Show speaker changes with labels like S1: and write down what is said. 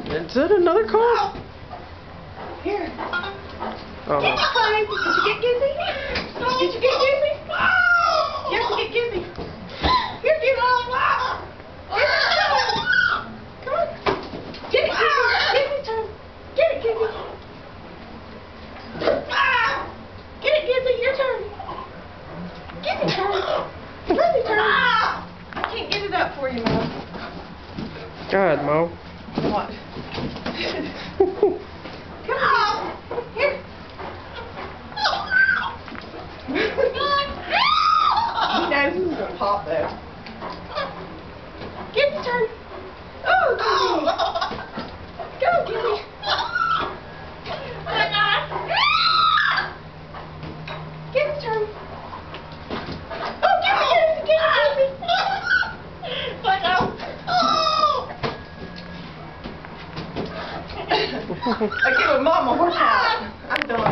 S1: Is that another call?
S2: Here.
S1: Oh.
S2: Get time. Did you get Gizzy? Did you get Gizzy? You have to get Gizzy. Here, Gizzy. Come on. Get it, Gizzy. Gizzy turn. Get it, Gizzy. Get it, Gizzy. Your turn. Gizzy turn. Gizzy turn. I can't get it up for you, Mo.
S1: Go ahead, Mo.
S2: What? Come on. Here. He knows this is going to pop, though. Get the turn. Oh, Gizzy. Go, Gizzy. Get the turn. Oh, Gizzy, Gizzy. Let go. I give a mom a horse. I'm done.